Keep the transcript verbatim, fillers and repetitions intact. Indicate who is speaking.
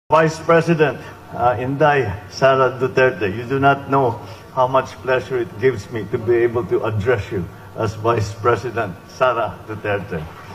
Speaker 1: Vice President uh, Inday Sara Duterte, you do not know how much pleasure it gives me to be able to address you as Vice President Sara Duterte.